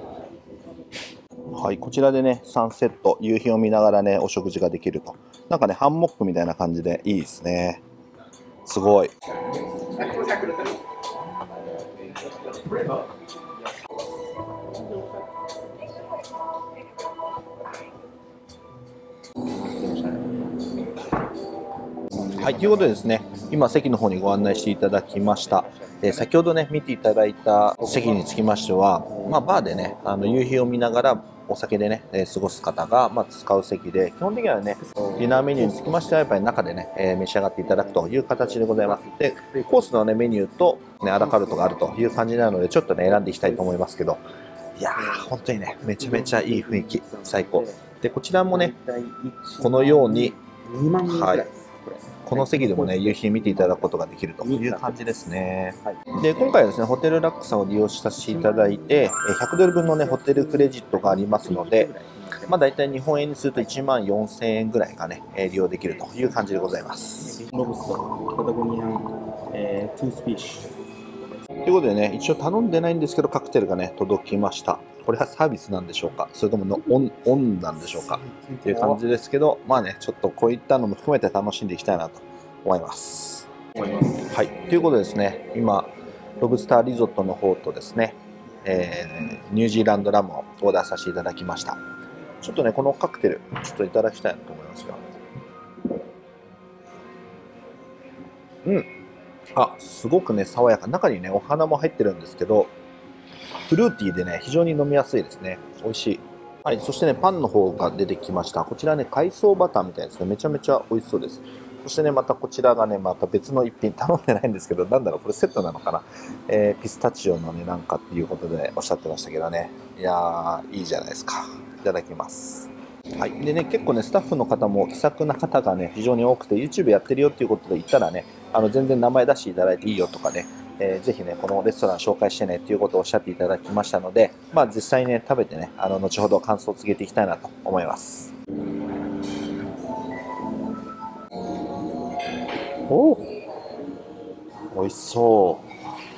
はい、こちらでね、サンセット、夕日を見ながらね、お食事ができると。なんかね、ハンモックみたいな感じでいいですね。すごい。はい、ということでですね、今席の方にご案内していただきました。えー、先ほどね、見ていただいた席につきましては、まあ、バーでね、あの夕日を見ながらお酒でね、えー、過ごす方が、まあ、使う席で、基本的にはね、ディナーメニューにつきましては、やっぱり中でね、えー、召し上がっていただくという形でございます。で、コースのね、メニューと、ね、アラカルトがあるという感じなので、ちょっとね、選んでいきたいと思いますけど、いやー、本当にね、めちゃめちゃいい雰囲気、最高。で、こちらもね、このように、はい。この席でもね、夕日見ていただくことができるという感じですね。で、今回はですね、ホテルラックさんを利用させていただいて、ひゃくドル分のね、ホテルクレジットがありますので、まあ大体日本円にするといちまんよんせんえんぐらいがね、利用できるという感じでございます。 ロブスター、パタゴニアン、えー、トゥースフィッシュ。ということでね、一応頼んでないんですけど、カクテルがね、届きました。これはサービスなんでしょうか、それとものオン、オンなんでしょうかっていう感じですけど、まあね、ちょっとこういったのも含めて楽しんでいきたいなと思います。はい、ということでですね、今、ロブスターリゾットの方とですね、えー、ニュージーランドラムをオーダーさせていただきました。ちょっとね、このカクテル、ちょっといただきたいなと思いますよ。うん。あ、すごくね、爽やか。中にね、お花も入ってるんですけど、フルーティーでね、非常に飲みやすいですね。美味しい。 はい、そしてね、パンの方が出てきました。こちらね、海藻バターみたいですね。めちゃめちゃ美味しそうです。そしてね、またこちらがね、また別の一品頼んでないんですけど、なんだろう、これセットなのかな。えー、ピスタチオのね、なんかっていうことでおっしゃってましたけどね。いやー、いいじゃないですか。いただきます。はい。でね、結構ね、スタッフの方も気さくな方がね、非常に多くて、YouTube やってるよっていうことで言ったらね、あの、全然名前出していただいていいよとかね、えー、ぜひね、このレストラン紹介してねっていうことをおっしゃっていただきましたので、まあ実際ね、食べてね、あの、後ほど感想を告げていきたいなと思います。おー、美味しそう。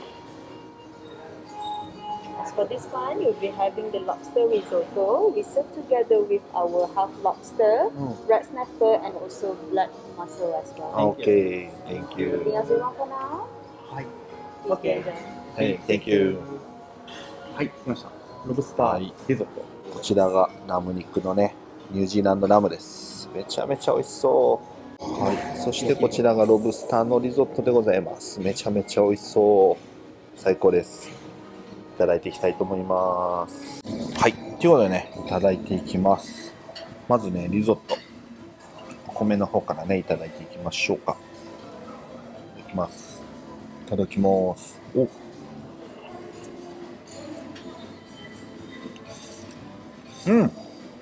For this one, you'll be having the lobster risotto. We serve together with our half lobster, Mm. red snapper, and also blood mussel as well. Okay, thank you. Anything else you want for now? はい。 Okay. はい、thank you. はい、来ました。ロブスターリゾット。 こちらがラム肉のね、ニュージーランドラムです。めちゃめちゃ美味しそう。はい、そしてこちらがロブスターのリゾットでございます。めちゃめちゃ美味しそう。最高です。いただいていきたいと思います。はい、ということでね、いただいていきます。まずね、リゾット。お米の方からね、いただいていきましょうか。いただきます。いただきます。お、うん。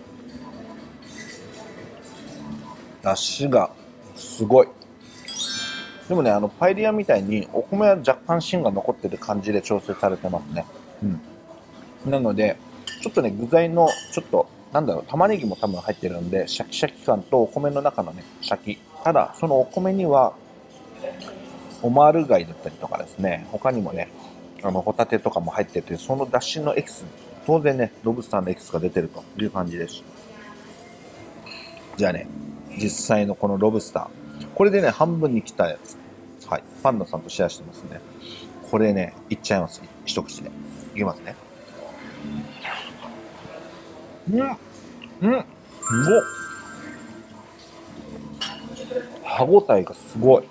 出汁がすごい。でもね、あのパエリアみたいにお米は若干芯が残ってる感じで調整されてますね。うん。なので、ちょっとね、具材のちょっと、なんだろう、玉ねぎも多分入ってるんで、シャキシャキ感とお米の中のね、シャキ。ただ、そのお米には、オマール貝だったりとかですね、他にもね、あのホタテとかも入ってて、その出汁のエキス、当然ね、ロブスターのエキスが出てるという感じです。じゃあね、実際のこのロブスター。これでね、半分に切ったやつ。はい。パンダさんとシェアしてますね。これね、いっちゃいます。一口で。いきますね。うん。うん。すごっ。歯ごたえがすごい。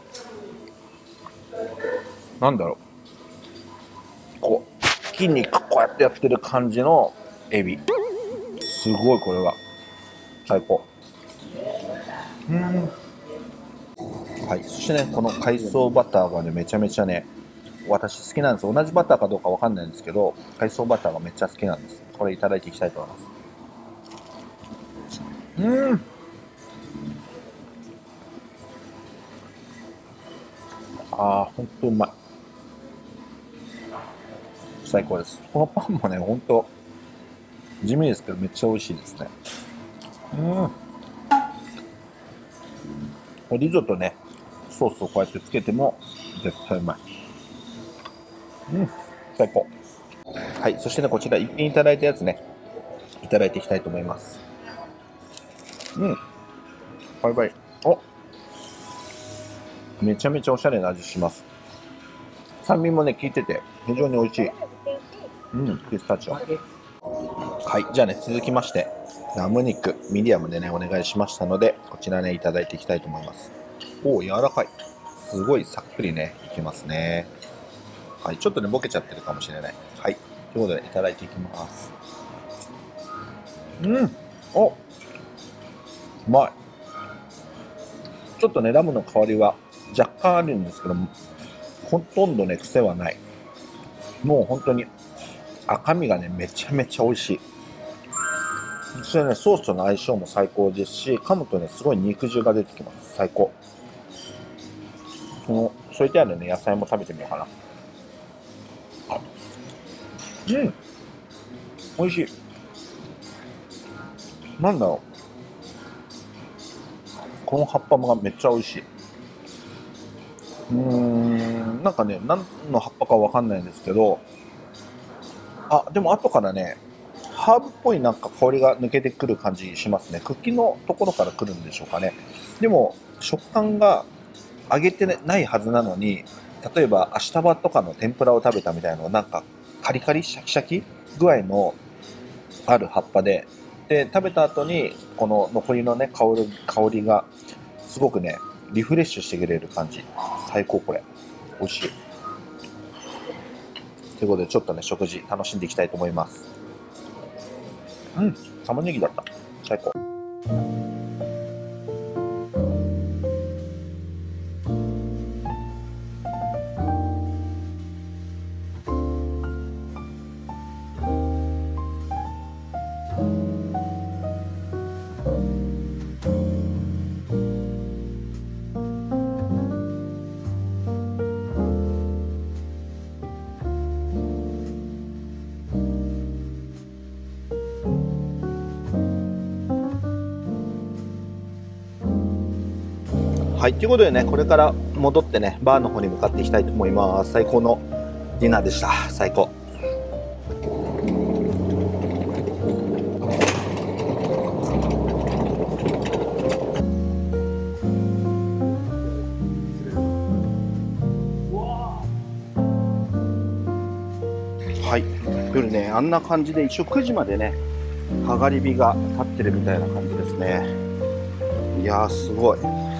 なんだろう。こう、筋肉こうやってやってる感じのエビ。すごい、これは。最高。うん。はい、そしてね、この海藻バターがね、めちゃめちゃね、私好きなんです。同じバターかどうかわかんないんですけど、海藻バターがめっちゃ好きなんです。これいただいていきたいと思います。うん。あー、ほんとうまい。最高です。このパンもね、ほんと、地味ですけど、めっちゃ美味しいですね。うん。リゾットね、ソースをこうやってつけても絶対うまい。うん、最高。はい、そしてね、こちら一品いただいたやつね、いただいていきたいと思います。うん、バイバイ。お、めちゃめちゃおしゃれな味します。酸味もね、効いてて非常に美味しい。うん、ピスタチオ。はい、じゃあね、続きましてラム肉ミディアムでねお願いしましたので、こちらねいただいていきたいと思います。おお、柔らかい。すごいさっくりねいきますね。はい、ちょっとねボケちゃってるかもしれない。はい、ということでいただいていきます。うん、お、うまい。ちょっとねラムの香りは若干あるんですけども、ほとんどね癖はない。もう本当に赤身がねめちゃめちゃ美味しい。そしてねソースとの相性も最高ですし、噛むとねすごい肉汁が出てきます。最高。その添えてあるね野菜も食べてみようかな。あ、うん、美味しい。なんだろう、この葉っぱがめっちゃ美味しい。うーん、なんかね何の葉っぱかわかんないんですけど、あ、でも後からねハーブっぽいなんか香りが抜けてくる感じしますね。茎のところからくるんでしょうかね。でも食感が揚げてないはずなのに、例えばアシタバとかの天ぷらを食べたみたいななんかカリカリシャキシャキ具合のある葉っぱで、で食べた後にこの残りのね香る香りがすごくねリフレッシュしてくれる感じ。最高。これ美味しい。ということでちょっとね食事楽しんでいきたいと思います。うん。 玉ねぎだった。最高。はい、ということでね、これから戻ってね、バーの方に向かっていきたいと思います。最高のディナーでした。最高。はい、夜ね、あんな感じで一応くじまでね、かがり火が立ってるみたいな感じですね。いやー、すごい。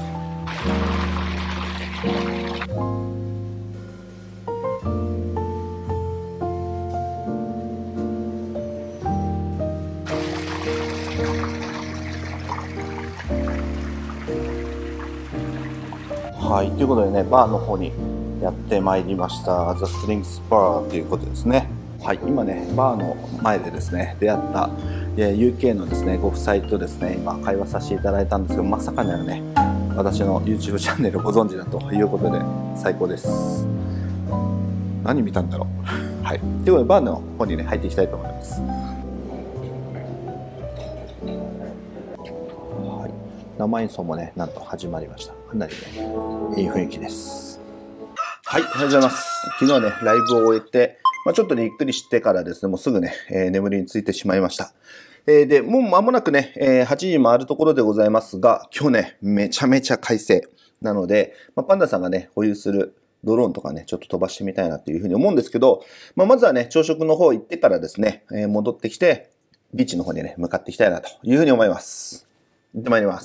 はい、ということでね、バーの方にやってまいりました。ザ・ストリングスバーということですね。はい、今ね、バーの前でですね、出会った ユーケー のですね、ご夫妻とですね、今会話させていただいたんですけど、まさかのね、私の YouTube チャンネルをご存知だということで最高です。何見たんだろう。はい、ということでバーの方にね入っていきたいと思います。はい、生演奏もねなんと始まりました。かなりねいい雰囲気です。はい、おはようございます。昨日ねライブを終えて、まあ、ちょっとねゆっくりしてからですねもうすぐね、えー、眠りについてしまいました。えー、で、もう間もなくね、えー、はちじ回るところでございますが、今日ね、めちゃめちゃ快晴なので、まあ、パンダさんがね、保有するドローンとかね、ちょっと飛ばしてみたいなっていうふうに思うんですけど、まあ、まずはね、朝食の方行ってからですね、えー、戻ってきて、ビーチの方にね、向かっていきたいなというふうに思います。行ってまいります。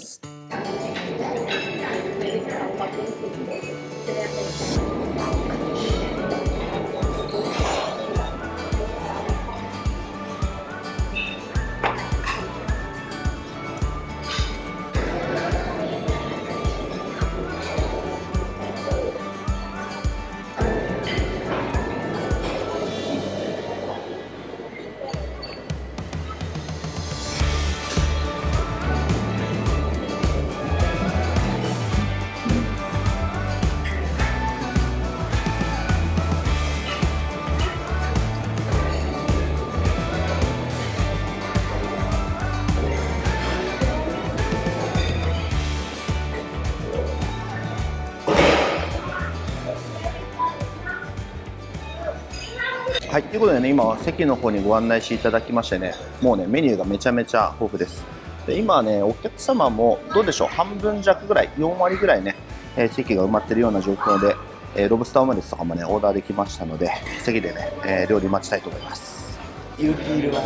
はい、ということでね、今は席の方にご案内していただきましてね、もうね、メニューがめちゃめちゃ豊富です。で今はね、お客様もどうでしょう、半分弱ぐらい、よん割ぐらいね、えー、席が埋まってるような状況で、えー、ロブスターオムレツとかもね、オーダーできましたので、席でね、えー、料理待ちたいと思います。 勇気いるわ。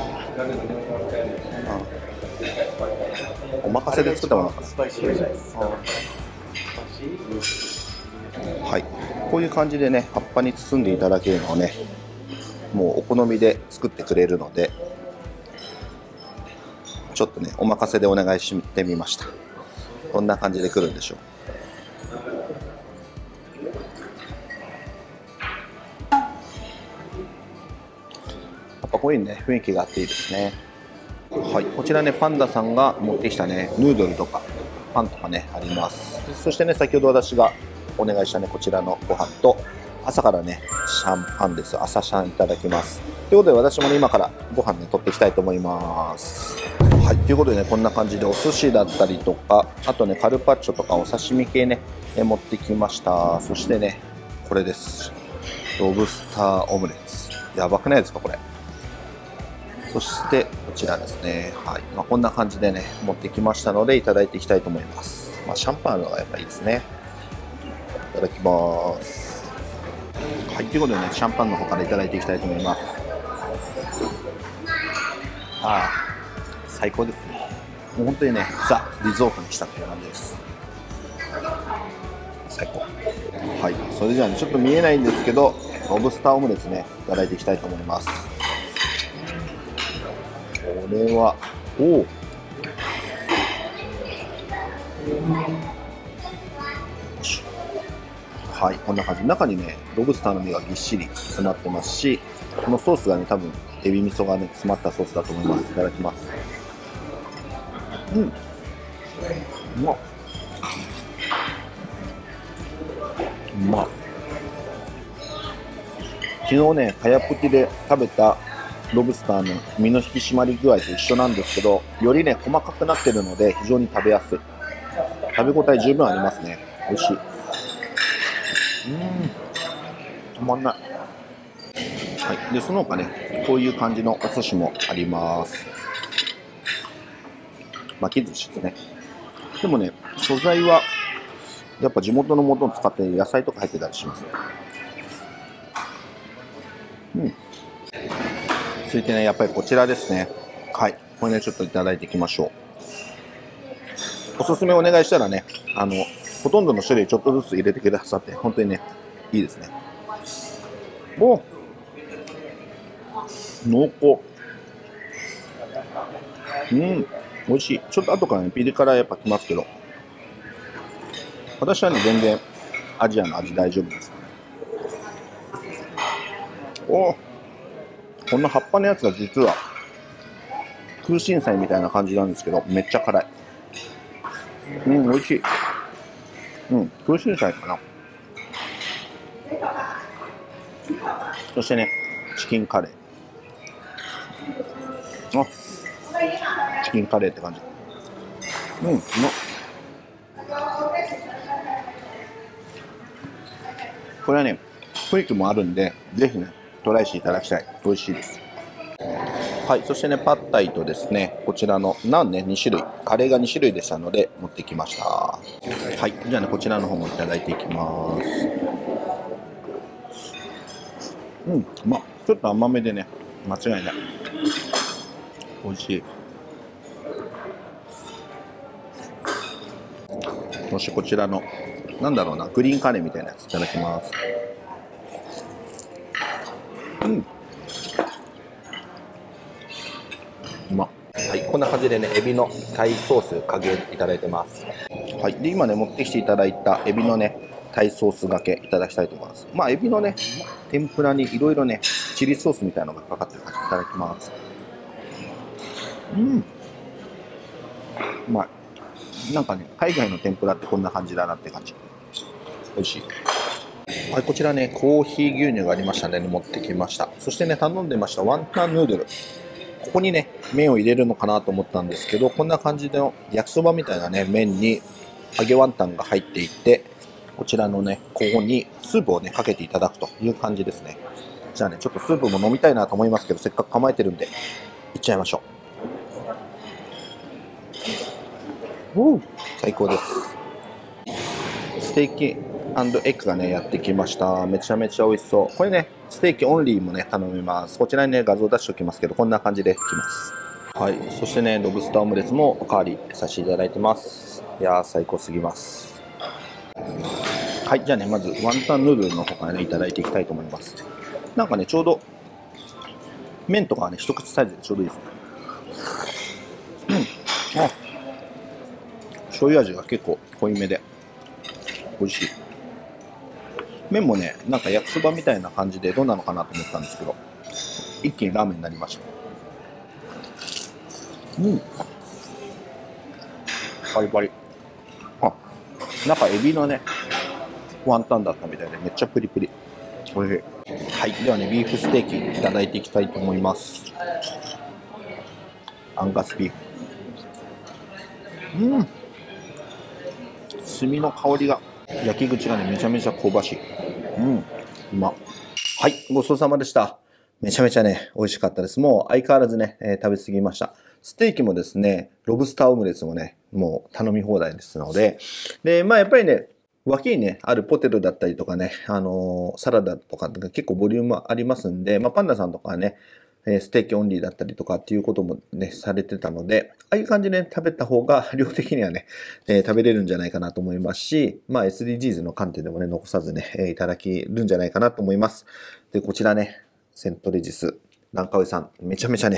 うん、お任せで作ったものかな。 スパイシーじゃないですか。 はい、こういう感じでね、葉っぱに包んでいただけるのをね、もうお好みで作ってくれるので、ちょっとねお任せでお願いしてみました。こんな感じで来るんでしょう。やっぱこういうね雰囲気があっていいですね。はい、こちらねパンダさんが持ってきたねヌードルとかパンとかねあります。そしてね先ほど私がお願いしたねこちらのご飯と、朝からねシャンパンです。朝シャンいただきます。ということで私もね今からご飯ね取っていきたいと思います。はい、ということでねこんな感じでお寿司だったりとか、あとねカルパッチョとかお刺身系ねえ持ってきました。そしてねこれです。ロブスターオムレツ、やばくないですかこれ。そしてこちらですね、はい、まあ、こんな感じでね持ってきましたのでいただいていきたいと思います。まあ、シャンパンのがやっぱいいですね。いただきます。はい、ということでね、シャンパンの方からいただいていきたいと思います。ああ、最高ですね。もう本当にね、ザ・リゾートにしたっていう感じです。最高。はい、それじゃあね、ちょっと見えないんですけど、ロブスターオムレツね、いただいていきたいと思います。これは、 おお。はい、こんな感じ。中にね、ロブスターの身がぎっしり詰まってますし、このソースがね、多分エビ味噌がね、詰まったソースだと思います。いただきます。うん。うまっ。うまっ。昨日ね、かやぷきで食べたロブスターの身の引き締まり具合と一緒なんですけど、よりね、細かくなってるので、非常に食べやすい。食べ応え十分ありますね。美味しい。うーん。止まんない。はい。で、その他ね、こういう感じのお寿司もあります。巻き寿司ですね。でもね、素材は、やっぱ地元のものを使って野菜とか入ってたりします。うん。続いてね、やっぱりこちらですね。はい。これね、ちょっといただいていきましょう。おすすめお願いしたらね、あの、ほとんどの種類ちょっとずつ入れてくださって、本当にね、いいですね。お濃厚。うん、美味しい。ちょっと後からね、ピリ辛やっぱきますけど、私はね、全然アジアの味大丈夫です。おこんな葉っぱのやつが実は空心菜みたいな感じなんですけど、めっちゃ辛い。うん、美味しい。うん、空心菜かな。そしてね、チキンカレー。あ、チキンカレーって感じ。うん、うまっ。これはね、クイックもあるんで、ぜひね、トライしていただきたい。美味しいです。はい、そしてね、パッタイとですね、こちらのナンね、に種類、カレーがに種類でしたので、持ってきました。はい、じゃあね、こちらの方もいただいていきます。うん、まあ、ちょっと甘めでね、間違いない。美味しい。そしてこちらの、なんだろうな、グリーンカレーみたいなやついただきます。うん。うまっ。はい、こんな感じでね、エビのタイソースかけいただいてます。はい、で今ね、持ってきていただいたエビのね、タイソースがけいただきたいと思います。まあ、エビのね、天ぷらにいろいろね、チリソースみたいなのがかかってる感じ。いただきます。うん。うまい。なんかね、海外の天ぷらってこんな感じだなって感じ。美味しい。はい、こちらね、コーヒー牛乳がありましたので、ね、持ってきました。そしてね、頼んでましたワンタンヌードル。ここにね、麺を入れるのかなと思ったんですけど、こんな感じの焼きそばみたいなね、麺に揚げワンタンが入っていて、こちらのね、ここにスープをね、かけていただくという感じですね。じゃあね、ちょっとスープも飲みたいなと思いますけど、せっかく構えてるんで、いっちゃいましょう。おー、最高です。ステーキエッグがね、やってきました。めちゃめちゃ美味しそう。これね、ステーキオンリーもね、頼みます。こちらにね、画像出しておきますけど、こんな感じできます。はい、そしてね、ロブスターオムレツもおかわりさせていただいてます。いやー、最高すぎます。はい、じゃあね、まずワンタンヌードルの方からね、いただいていきたいと思います。なんかね、ちょうど、麺とかはね、一口サイズでちょうどいいですね。うん。あ、醤油味が結構濃いめで、美味しい。麺もね、なんか焼きそばみたいな感じでどうなのかなと思ったんですけど、一気にラーメンになりました。うん。バリバリ。あ、中エビのね、ワンタンだったみたいでめっちゃプリプリ。おいしい。はい、ではね、ビーフステーキいただいていきたいと思います。アンガスビーフ。うん。炭の香りが、焼き口がね、めちゃめちゃ香ばしい。うん、うま。はい、ごちそうさまでした。めちゃめちゃね、美味しかったです。もう相変わらずね、えー、食べ過ぎました。ステーキもですね、ロブスターオムレツもね、もう頼み放題ですので、で、まあやっぱりね、脇にね、あるポテトだったりとかね、あのー、サラダとか結構ボリュームありますんで、まあパンダさんとかはね、ステーキオンリーだったりとかっていうこともね、されてたので、ああいう感じで、ね、食べた方が量的にはね、えー、食べれるんじゃないかなと思いますし、まあ エスディージーズ の観点でもね、残さずね、えー、いただけるんじゃないかなと思います。で、こちらね、セントレジス、ランカウイさん、めちゃめちゃね、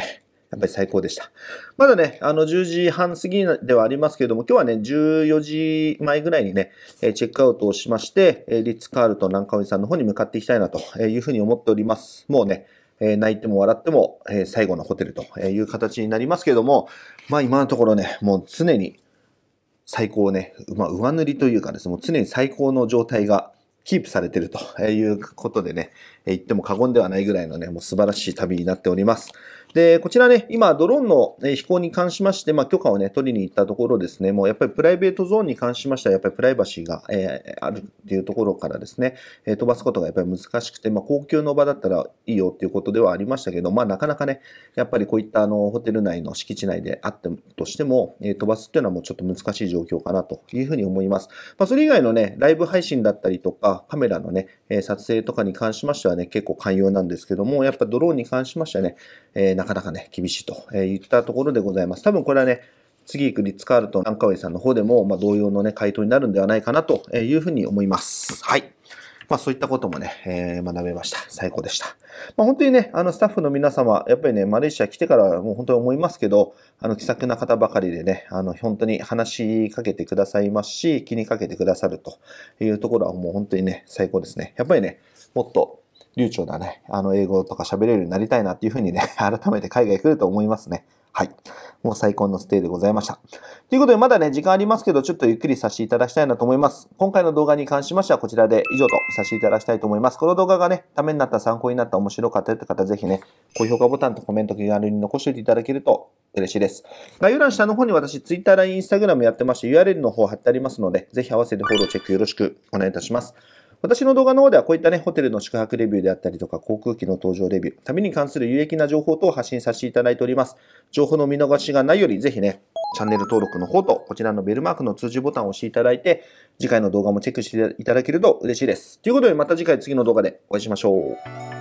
やっぱり最高でした。まだね、あの、じゅうじはん過ぎではありますけれども、今日はね、じゅうよじまえぐらいにね、チェックアウトをしまして、リッツ・カールトン蘭花ウイさんの方に向かっていきたいなというふうに思っております。もうね、泣いても笑っても最後のホテルという形になりますけれども、まあ今のところね、もう常に最高ね、まあ上塗りというかですね、もう常に最高の状態がキープされているということでね、言っても過言ではないぐらいのね、もう素晴らしい旅になっております。で、こちらね、今、ドローンの飛行に関しまして、まあ、許可をね、取りに行ったところですね、もうやっぱりプライベートゾーンに関しましては、やっぱりプライバシーが、えー、あるっていうところからですね、えー、飛ばすことがやっぱり難しくて、まあ、高級の場だったらいいよっていうことではありましたけど、まあ、なかなかね、やっぱりこういったあの、ホテル内の敷地内であってとしても、えー、飛ばすっていうのはもうちょっと難しい状況かなというふうに思います。まあ、それ以外のね、ライブ配信だったりとか、カメラのね、撮影とかに関しましてはね、結構寛容なんですけども、やっぱドローンに関しましてはね、えー、なかなかね、厳しいといったところでございます。多分これはね、次行くリッツ・カールトン蘭花ウイさんの方でも、まあ、同様のね、回答になるんではないかなというふうに思います。はい。まあそういったこともね、えー、学べました。最高でした。まあ本当にね、あのスタッフの皆様、やっぱりね、マレーシア来てからもう本当に思いますけど、あの気さくな方ばかりでね、あの本当に話しかけてくださいますし、気にかけてくださるというところはもう本当にね、最高ですね。やっぱりね、もっと流暢なね、あの英語とか喋れるようになりたいなっていうふうにね、改めて海外来ると思いますね。はい。もう最高のステイでございました。ということで、まだね、時間ありますけど、ちょっとゆっくりさせていただきたいなと思います。今回の動画に関しましては、こちらで以上とさせていただきたいと思います。この動画がね、ためになった、参考になった、面白かったという方、ぜひね、高評価ボタンとコメント気軽に残しておいていただけると嬉しいです。概要欄下の方に私、Twitter、ライン、Instagram やってまして、ユーアールエル の方貼ってありますので、ぜひ合わせてフォロー、チェックよろしくお願いいたします。私の動画の方ではこういったね、ホテルの宿泊レビューであったりとか、航空機の搭乗レビュー、旅に関する有益な情報等を発信させていただいております。情報の見逃しがないより、ぜひね、チャンネル登録の方と、こちらのベルマークの通知ボタンを押していただいて、次回の動画もチェックしていただけると嬉しいです。ということで、また次回次の動画でお会いしましょう。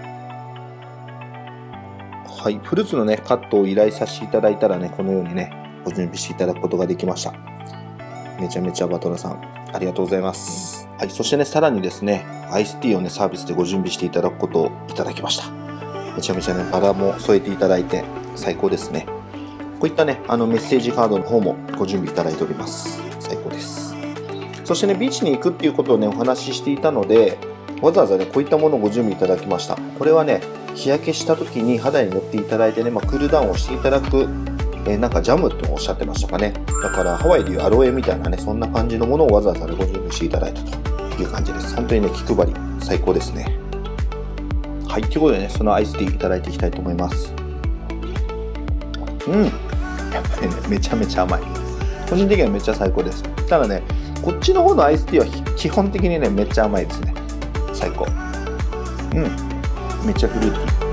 はい、フルーツのね、カットを依頼させていただいたらね、このようにね、ご準備していただくことができました。めちゃめちゃバトラさん、ありがとうございます。はい、そしてね、さらにですね、アイスティーをね、サービスでご準備していただくことをいただきました。めちゃめちゃね、バラも添えていただいて、最高ですね。こういったね、あのメッセージカードの方もご準備いただいております。最高です。そしてね、ビーチに行くっていうことをね、お話ししていたので、わざわざね、こういったものをご準備いただきました。これはね、日焼けした時に肌に塗っていただいてね、まあ、クールダウンをしていただく、えー、なんかジャムっておっしゃってましたかね。だからハワイでいうアロエみたいなね、そんな感じのものをわざわざね、ご準備していただいたという感じです。本当にね、気配り最高ですね。はい、ということでね、そのアイスティーいただいていきたいと思います。うん。やっぱりね、めちゃめちゃ甘い。個人的にはめっちゃ最高です。ただね、こっちの方のアイスティーは基本的にね、めっちゃ甘いですね。最高。うん。めっちゃフルーティー。